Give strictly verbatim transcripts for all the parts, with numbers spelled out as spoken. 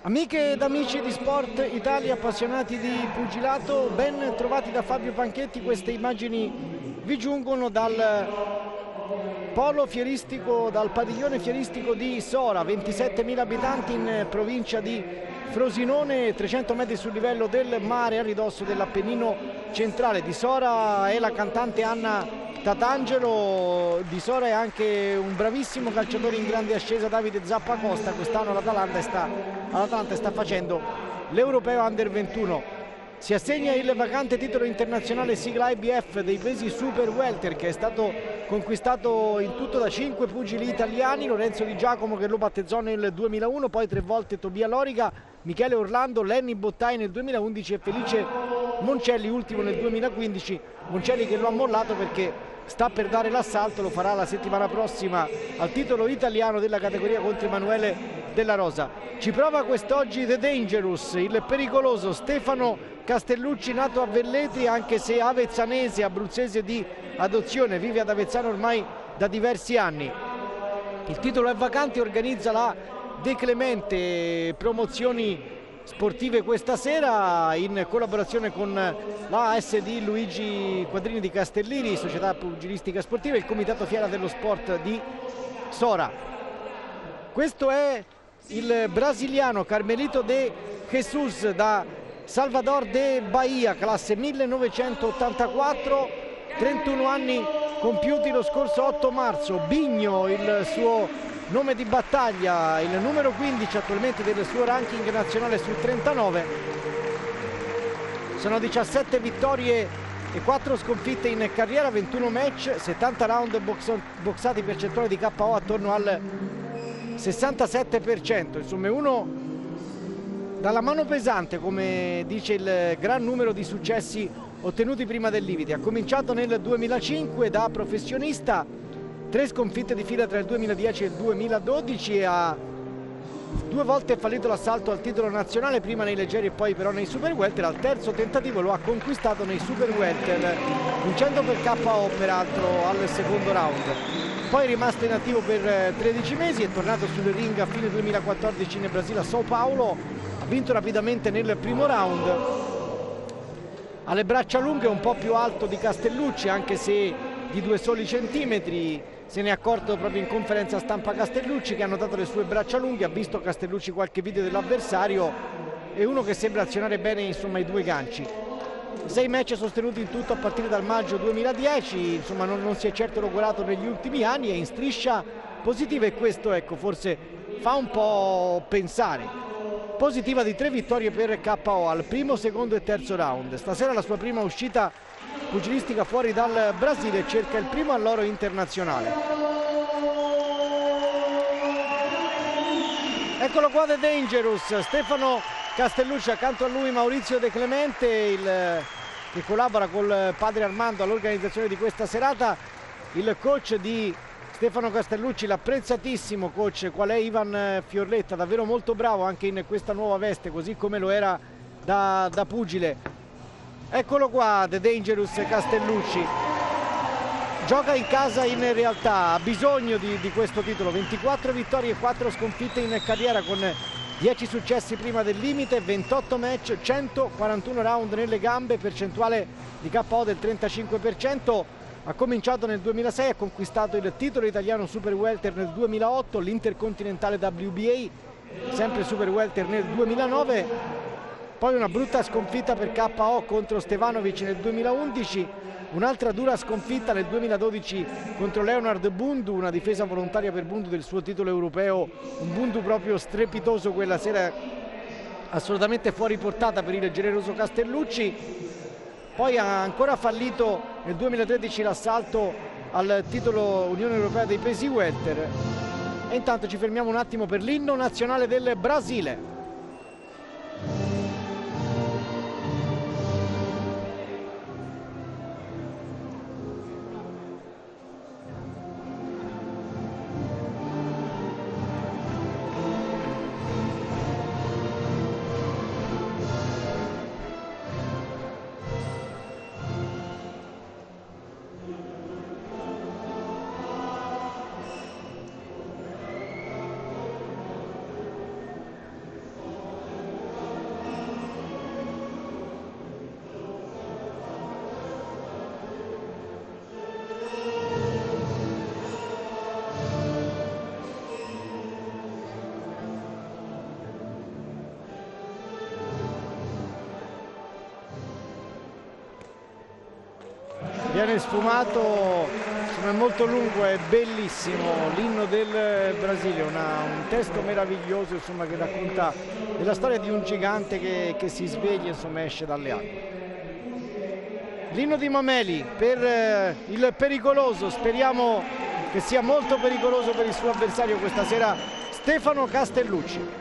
Amiche ed amici di Sport Italia, appassionati di pugilato, ben trovati da Fabio Panchetti. Queste immagini vi giungono dal polo fieristico, dal padiglione fieristico di Sora, ventisettemila abitanti in provincia di Frosinone, trecento metri sul livello del mare a ridosso dell'Appennino centrale. Di Sora è la cantante Anna Tatangelo, di Sora è anche un bravissimo calciatore in grande ascesa Davide Zappacosta. Quest'anno l'Atalanta sta, l'Atalanta sta facendo l'Europeo Under ventuno. Si assegna il vacante titolo internazionale sigla I B F dei pesi super welter, che è stato conquistato in tutto da cinque pugili italiani: Lorenzo Di Giacomo, che lo battezzò nel duemilauno, poi tre volte Tobia Loriga, Michele Orlando, Lenny Bottai nel duemilaundici e Felice Moncelli, ultimo nel duemilaquindici. Moncelli che lo ha mollato perché sta per dare l'assalto, lo farà la settimana prossima al titolo italiano della categoria contro Emanuele Della Rosa. Ci prova quest'oggi The Dangerous, il pericoloso Stefano Castellucci, nato a Velletri anche se avezzanese, abruzzese di adozione, vive ad Avezzano ormai da diversi anni. Il titolo è vacante, organizza la De Clemente Promozioni Sportive questa sera in collaborazione con la A S D Luigi Quadrini di Castellini, Società Pugilistica Sportiva, e il Comitato Fiera dello Sport di Sora. Questo è il brasiliano Carmelito de Jesus da Salvador de Bahia, classe millenovecentottantaquattro, trentuno anni compiuti lo scorso otto marzo. Bigno il suo nome di battaglia, il numero quindici attualmente del suo ranking nazionale su trentanove. Sono diciassette vittorie e quattro sconfitte in carriera, ventuno match, settanta round boxati, percentuale di K O attorno al sessantasette per cento. Insomma, è uno dalla mano pesante, come dice il gran numero di successi ottenuti prima del limite. Ha cominciato nel duemilacinque da professionista, tre sconfitte di fila tra il duemiladieci e il duemiladodici, e ha due volte fallito l'assalto al titolo nazionale, prima nei leggeri e poi però nei super welter. Al terzo tentativo lo ha conquistato nei super welter, vincendo per K O peraltro al secondo round. Poi è rimasto inattivo per tredici mesi, è tornato sul ring a fine duemilaquattordici in Brasile a São Paulo, ha vinto rapidamente nel primo round. Ha le braccia lunghe, un po' più alto di Castellucci, anche se di due soli centimetri. Se ne è accorto proprio in conferenza stampa Castellucci, che ha notato le sue braccia lunghe, ha visto Castellucci qualche video dell'avversario, è uno che sembra azionare bene, insomma, i due ganci. Sei match sostenuti in tutto a partire dal maggio duemiladieci, insomma non, non si è certo logorato negli ultimi anni, è in striscia positiva, e questo, ecco, forse fa un po' pensare. Positiva di tre vittorie per K O al primo, secondo e terzo round. Stasera la sua prima uscita pugilistica fuori dal Brasile, cerca il primo all'oro internazionale. Eccolo qua The Dangerous, Stefano Castellucci, accanto a lui Maurizio De Clemente, il, che collabora col padre Armando all'organizzazione di questa serata, il coach di Stefano Castellucci, l'apprezzatissimo coach qual è Ivan Fiorletta, davvero molto bravo anche in questa nuova veste, così come lo era da, da pugile. Eccolo qua The Dangerous Castellucci, gioca in casa, in realtà ha bisogno di, di questo titolo, ventiquattro vittorie e quattro sconfitte in carriera, con dieci successi prima del limite, ventotto match, centoquarantuno round nelle gambe, percentuale di K O del trentacinque per cento. Ha cominciato nel duemilasei, ha conquistato il titolo italiano super welter nel duemilaotto, l'intercontinentale W B A sempre super welter nel duemilanove, poi una brutta sconfitta per K O contro Stevanovic nel duemilaundici, un'altra dura sconfitta nel duemiladodici contro Leonard Bundu, una difesa volontaria per Bundu del suo titolo europeo, un Bundu proprio strepitoso quella sera, assolutamente fuori portata per il generoso Castellucci. Poi ha ancora fallito nel duemilatredici l'assalto al titolo Unione Europea dei pesi welter. E intanto ci fermiamo un attimo per l'inno nazionale del Brasile. viene sfumato, insomma è molto lungo, è bellissimo l'inno del Brasile, una, un testo meraviglioso, insomma, che racconta della storia di un gigante che, che si sveglia, insomma esce dalle acque. L'inno di Mameli per eh, il pericoloso, speriamo che sia molto pericoloso per il suo avversario questa sera, Stefano Castellucci.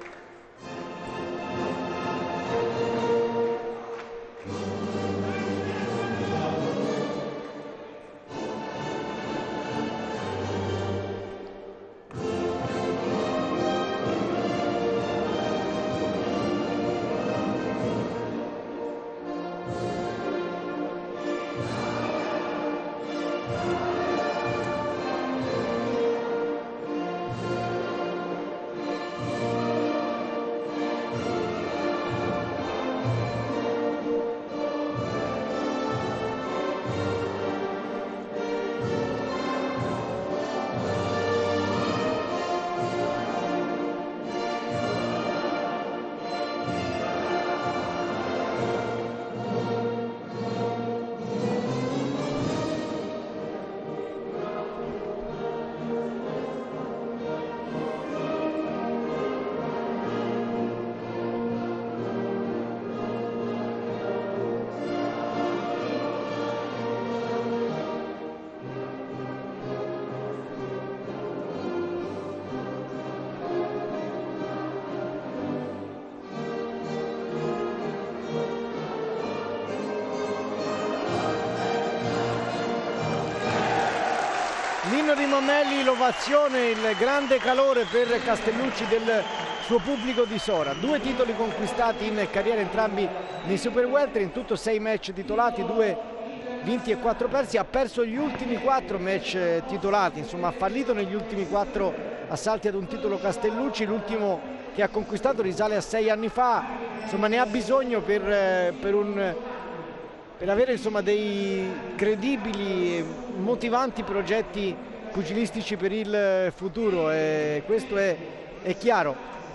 L'inno di Mameli, l'ovazione, il grande calore per Castellucci del suo pubblico di Sora. Due titoli conquistati in carriera, entrambi nei Super Welter, in tutto sei match titolati, due vinti e quattro persi. Ha perso gli ultimi quattro match titolati, insomma ha fallito negli ultimi quattro assalti ad un titolo Castellucci. L'ultimo che ha conquistato risale a sei anni fa, insomma ne ha bisogno per, per un... per avere, insomma, dei credibili, motivanti progetti pugilistici per il futuro, e questo è, è chiaro.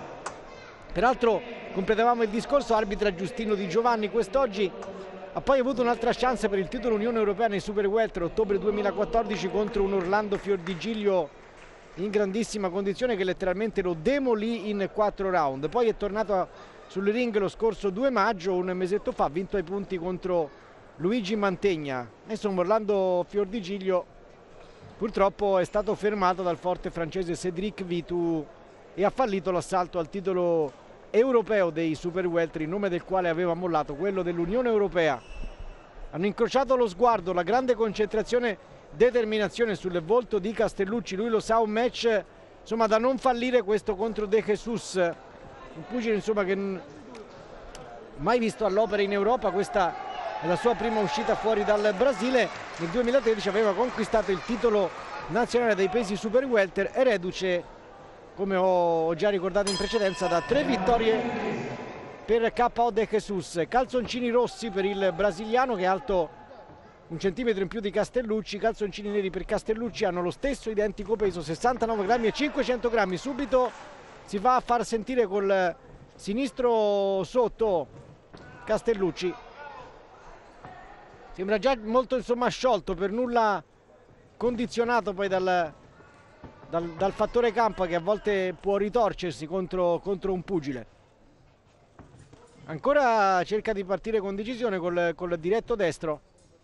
Peraltro completavamo il discorso, arbitra Giustino Di Giovanni quest'oggi, ha poi avuto un'altra chance per il titolo Unione Europea nei Super Welter ottobre duemilaquattordici contro un Orlando Fiordigiglio in grandissima condizione che letteralmente lo demolì in quattro round. Poi è tornato sul ring lo scorso due maggio, un mesetto fa, ha vinto ai punti contro Luigi Mantegna. Insomma Orlando Fiordigiglio purtroppo è stato fermato dal forte francese Cédric Vitou e ha fallito l'assalto al titolo europeo dei Super Welter, in nome del quale aveva mollato quello dell'Unione Europea. Hanno incrociato lo sguardo, la grande concentrazione, determinazione sul volto di Castellucci. Lui lo sa, un match, insomma, da non fallire questo contro De Jesus, un pugile, insomma, che mai visto all'opera in Europa. Questa è la sua prima uscita fuori dal Brasile. Nel duemilatredici aveva conquistato il titolo nazionale dei pesi Super Welter, e reduce, come ho già ricordato in precedenza, da tre vittorie per K O De Jesus. Calzoncini rossi per il brasiliano, che è alto un centimetro in più di Castellucci. Calzoncini neri per Castellucci, hanno lo stesso identico peso, sessantanove grammi e cinquecento grammi. Subito si va a far sentire col sinistro sotto Castellucci. Sembra già molto, insomma, sciolto, per nulla condizionato poi dal, dal, dal fattore campo, che a volte può ritorcersi contro, contro un pugile. Ancora cerca di partire con decisione col, col diretto destro.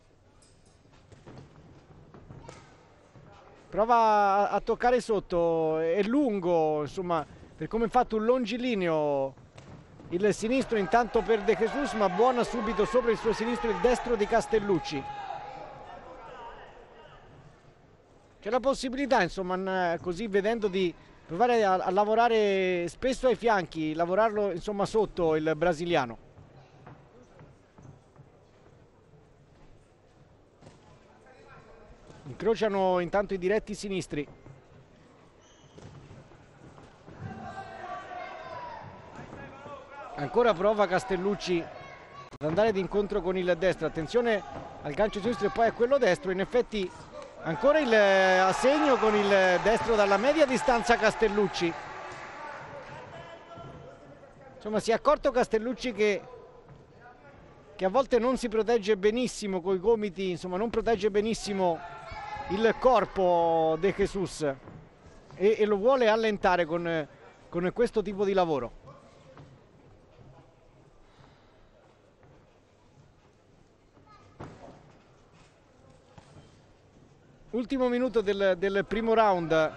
Prova a, a toccare sotto, è lungo, insomma, per come è fatto un longilineo il sinistro intanto per De Jesus, ma buona subito sopra il suo sinistro il destro di Castellucci. C'è la possibilità, insomma, così vedendo, di provare a, a lavorare spesso ai fianchi, lavorarlo, insomma, sotto il brasiliano. Incrociano intanto i diretti sinistri. Ancora prova Castellucci ad andare d'incontro con il destro. Attenzione al gancio sinistro e poi a quello destro. In effetti ancora il assegno con il destro dalla media distanza Castellucci. Insomma, si è accorto Castellucci che che a volte non si protegge benissimo coi gomiti, insomma non protegge benissimo il corpo De Jesus e, e lo vuole allentare con, con questo tipo di lavoro. Ultimo minuto del, del primo round.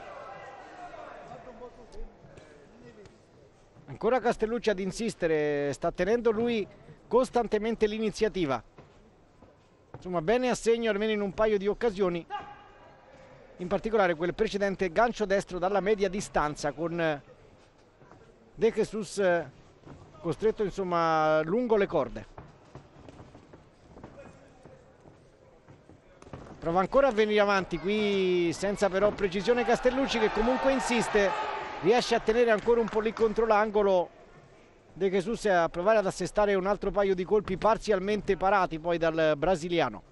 Ancora Castellucci ad insistere, sta tenendo lui costantemente l'iniziativa. Insomma, bene a segno almeno in un paio di occasioni, in particolare quel precedente gancio destro dalla media distanza con De Jesus costretto insomma lungo le corde. Prova ancora a venire avanti qui senza però precisione Castellucci, che comunque insiste, riesce a tenere ancora un po' lì contro l'angolo De Jesus, a provare ad assestare un altro paio di colpi parzialmente parati poi dal brasiliano.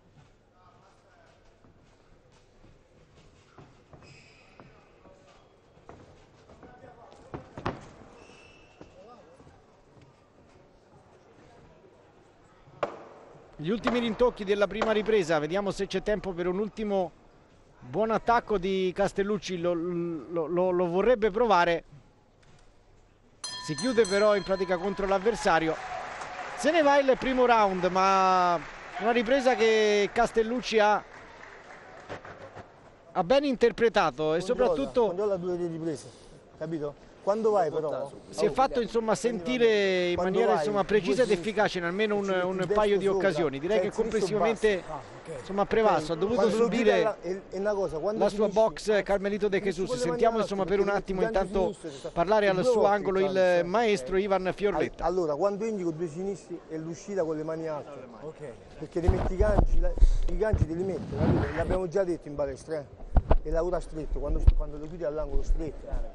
Gli ultimi rintocchi della prima ripresa, vediamo se c'è tempo per un ultimo buon attacco di Castellucci, lo, lo, lo, lo vorrebbe provare, si chiude però in pratica contro l'avversario. Se ne va il primo round, ma una ripresa che Castellucci ha, ha ben interpretato e controlla, soprattutto controlla due riprese, capito? Quando vai però si è fatto insomma sentire in maniera insomma precisa ed efficace in almeno un, un paio di occasioni. Direi che complessivamente insomma ha prevalso, ha dovuto subire la sua box Carmelito De Jesus. Sentiamo insomma per un attimo intanto parlare al suo angolo il maestro Ivan Fiorletta. Allora, quando indico due sinistri è l'uscita con le mani alte, perché ti metti i ganci, i ganci te li metti, l'abbiamo già detto in palestra, eh? E lavora stretto, quando, quando lo chiudi all'angolo stretto.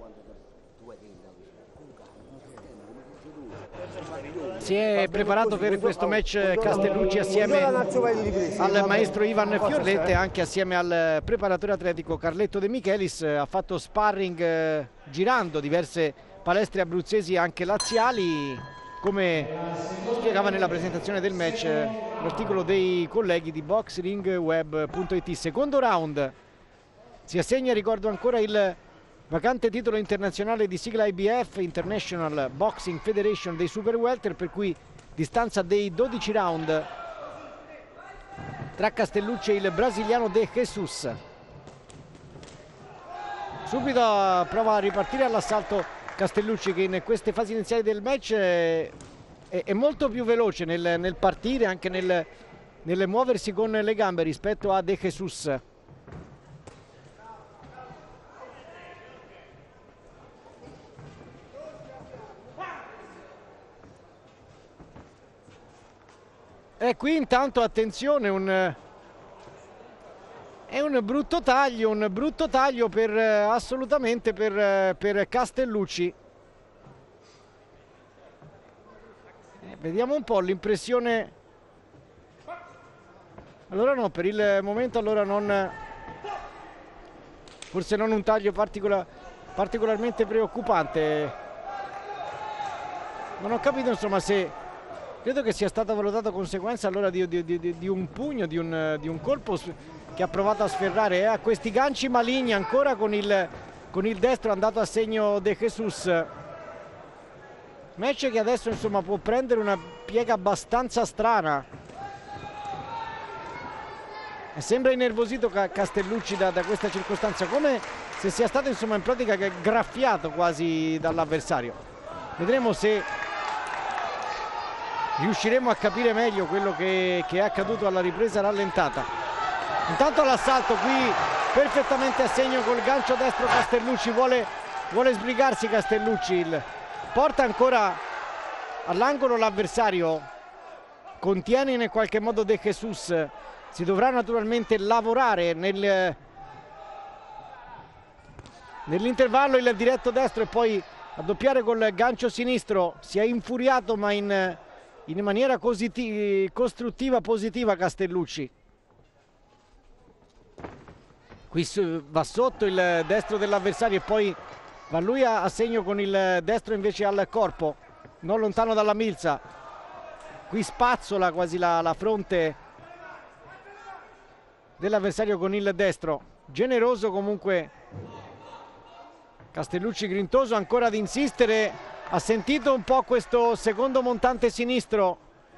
Si è preparato per questo match Castellucci assieme al maestro Ivan Fiorletta e anche assieme al preparatore atletico Carletto De Michelis. Ha fatto sparring girando diverse palestre abruzzesi, anche laziali, come spiegava nella presentazione del match l'articolo dei colleghi di boxringweb punto it. Secondo round, si assegna, ricordo ancora, il vacante titolo internazionale di sigla I B F, International Boxing Federation, dei Super Welter, per cui distanza dei dodici round tra Castellucci e il brasiliano De Jesus. Subito prova a ripartire all'assalto Castellucci, che in queste fasi iniziali del match è, è molto più veloce nel, nel partire, anche nel, nel muoversi con le gambe rispetto a De Jesus. E qui intanto attenzione, un, è un brutto taglio, un brutto taglio per, assolutamente per, per Castellucci. Eh, vediamo un po' l'impressione. Allora no, per il momento allora non, forse non un taglio particola, particolarmente preoccupante. Non ho capito insomma se... Credo che sia stata valutata conseguenza allora di, di, di, di un pugno, di un, di un colpo che ha provato a sferrare eh, a questi ganci maligni ancora con il, con il destro andato a segno De Jesus. Match che adesso insomma può prendere una piega abbastanza strana. E sembra innervosito Castellucci da, da questa circostanza, come se sia stato insomma in pratica graffiato quasi dall'avversario. Vedremo se riusciremo a capire meglio quello che, che è accaduto alla ripresa rallentata. Intanto l'assalto qui perfettamente a segno col gancio destro Castellucci, vuole, vuole sbrigarsi Castellucci, il, porta ancora all'angolo l'avversario, contiene in qualche modo De Jesus, si dovrà naturalmente lavorare nel, nell'intervallo il diretto destro e poi addoppiare col gancio sinistro. Si è infuriato ma in... in maniera costruttiva, positiva Castellucci. Qui va sotto il destro dell'avversario e poi va lui a, a segno con il destro invece al corpo, non lontano dalla milza. qui spazzola quasi la, la fronte dell'avversario con il destro. Generoso comunque Castellucci, grintoso ancora ad insistere, ha sentito un po' questo secondo montante sinistro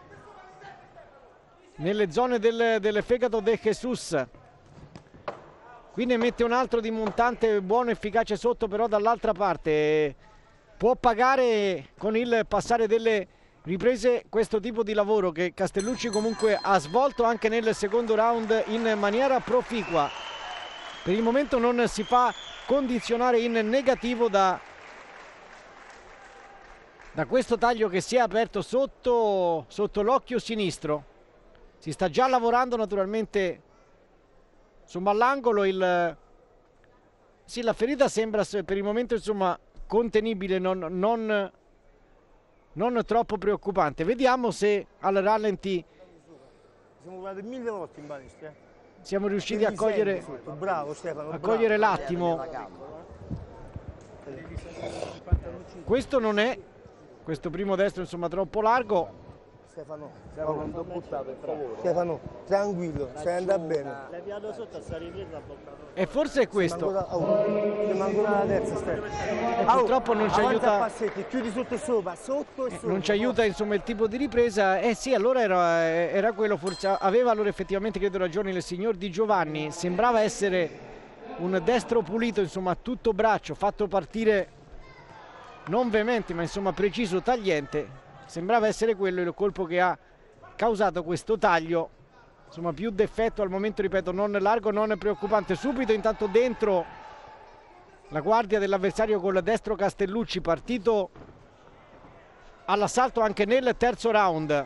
nelle zone del, del fegato De Jesus. Qui ne mette un altro di montante buono, efficace sotto, però dall'altra parte può pagare con il passare delle riprese questo tipo di lavoro che Castellucci comunque ha svolto anche nel secondo round in maniera proficua. Per il momento non si fa condizionare in negativo da, da questo taglio che si è aperto sotto, sotto l'occhio sinistro. Si sta già lavorando naturalmente insomma all'angolo. Il sì, la ferita sembra per il momento insomma contenibile, non, non, non troppo preoccupante. Vediamo se al rallenti siamo guardati mille volte in palestra, eh. Siamo riusciti a cogliere, bravo, Stefano, a cogliere l'attimo. Questo non è, questo primo destro insomma troppo largo. Stefano, Stefano, non buttato, per favore. Stefano, tranquillo, stai andando bene. E forse è questo. Siamo ancora alla terza, Stefano. E purtroppo non ci aiuta. Passetti, chiudi sotto e sopra, sotto e sopra. Non ci aiuta insomma il tipo di ripresa. Eh sì, allora era, era quello, forse aveva allora effettivamente, credo, ragione il signor Di Giovanni. Sembrava essere un destro pulito, insomma, tutto braccio, fatto partire non veemente, ma insomma preciso, tagliente. Sembrava essere quello il colpo che ha causato questo taglio, insomma più d'effetto al momento, ripeto, non largo, non preoccupante. Subito intanto dentro la guardia dell'avversario col destro Castellucci, partito all'assalto anche nel terzo round.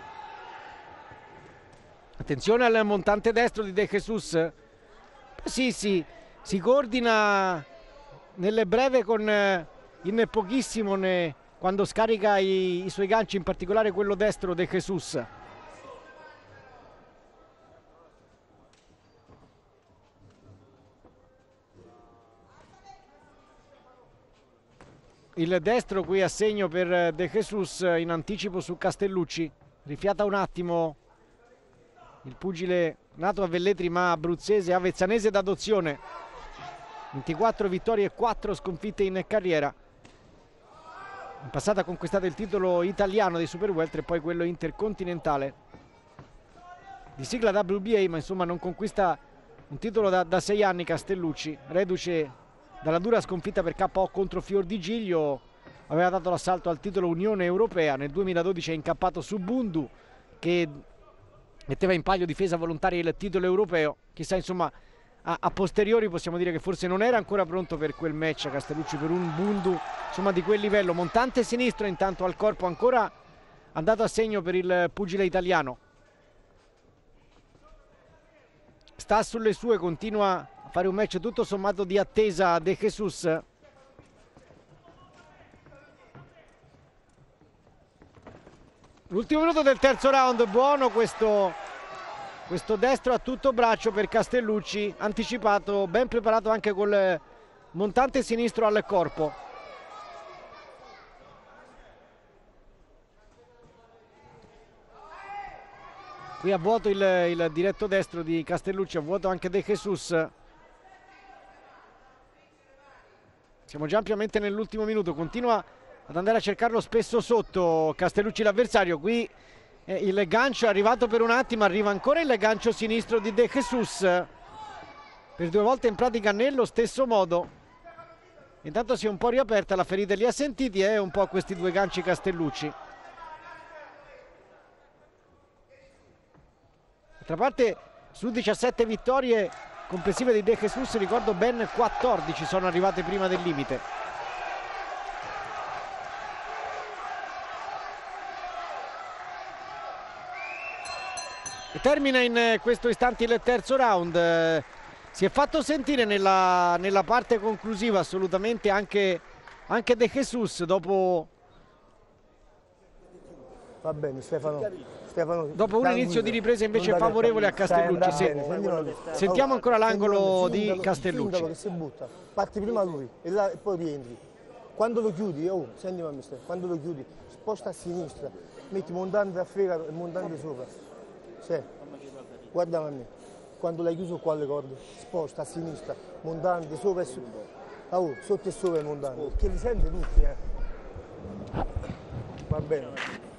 Attenzione al montante destro di De Jesus. Sì, sì, si coordina nel breve con in pochissimo ne quando scarica i, i suoi ganci, in particolare quello destro De Jesus. Il destro qui a segno per De Jesus in anticipo su Castellucci. Rifiata un attimo il pugile nato a Velletri ma abruzzese, avezzanese d'adozione. ventiquattro vittorie e quattro sconfitte in carriera. In passato ha conquistato il titolo italiano dei Super Welter e poi quello intercontinentale. Di sigla W B A, ma insomma non conquista un titolo da, da sei anni Castellucci, reduce dalla dura sconfitta per K O contro Fior di Giglio. Aveva dato l'assalto al titolo Unione Europea, nel duemiladodici è incappato su Bundu che metteva in palio difesa volontaria il titolo europeo. Chissà insomma, A, a posteriori possiamo dire che forse non era ancora pronto per quel match Castellucci, per un Bundu insomma di quel livello. Montante sinistro intanto al corpo, ancora andato a segno per il pugile italiano. Sta sulle sue, continua a fare un match tutto sommato di attesa De Jesus. L'ultimo minuto del terzo round, buono questo Questo destro a tutto braccio per Castellucci, anticipato, ben preparato anche col montante sinistro al corpo. Qui a vuoto il, il diretto destro di Castellucci, a vuoto anche De Jesus. Siamo già ampiamente nell'ultimo minuto, continua ad andare a cercarlo spesso sotto Castellucci l'avversario. Qui il gancio è arrivato per un attimo, arriva ancora il gancio sinistro di De Jesus per due volte in pratica nello stesso modo. Intanto si è un po' riaperta la ferita, li ha sentiti e eh, un po' questi due ganci Castellucci. D'altra parte su diciassette vittorie complessive di De Jesus, ricordo ben quattordici sono arrivate prima del limite. E termina in questo istante il terzo round. Eh, si è fatto sentire nella, nella parte conclusiva assolutamente anche, anche De Jesus dopo, va bene Stefano, Stefano dopo un inizio di ripresa invece favorevole a Castellucci. Sì. Sentiamo ancora l'angolo di Castellucci. Che si butta, parti prima lui e, là, e poi rientri. quando lo chiudi, oh, senti mamma mister, quando lo chiudi, sposta a sinistra, metti montante a fegato e montante sopra. Sì. Guarda a me, quando l'hai chiuso qua le corde, sposta a sinistra, montante sopra e sopra. Oh, sotto e sopra il montante, perché li sente tutti, eh. Va bene.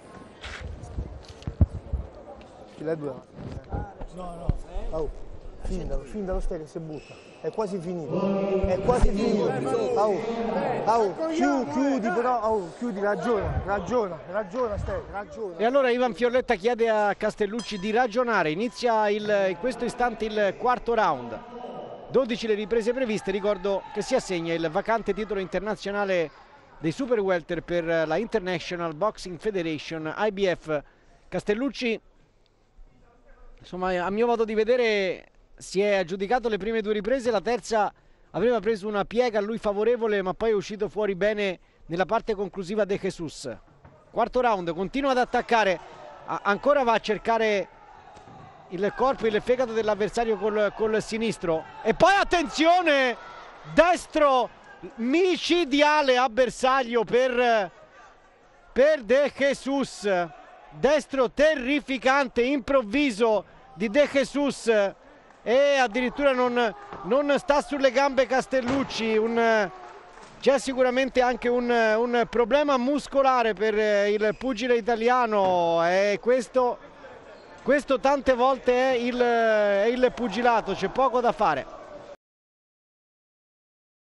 Chi l'ha due? No, no. Oh, fin fin dallo stile si butta. È quasi finito. È quasi finito. Oh, oh, chiudi, chiudi però, oh, chiudi, ragiona, ragiona, ragiona, Stefano, ragiona. E allora Ivan Fiorletta chiede a Castellucci di ragionare. Inizia il, in questo istante il quarto round. dodici le riprese previste. Ricordo che si assegna il vacante titolo internazionale dei super welter per la International Boxing Federation I B F. Castellucci, insomma, a mio modo di vedere, si è aggiudicato le prime due riprese, la terza aveva preso una piega a lui favorevole, ma poi è uscito fuori bene nella parte conclusiva De Jesus. Quarto round, continua ad attaccare, a ancora va a cercare il corpo, il fegato dell'avversario col, col sinistro, e poi attenzione, destro micidiale a bersaglio per, per De Jesus, destro terrificante, improvviso di De Jesus, e addirittura non, non sta sulle gambe Castellucci. C'è sicuramente anche un, un problema muscolare per il pugile italiano, e questo, questo tante volte è il, è il pugilato, c'è poco da fare.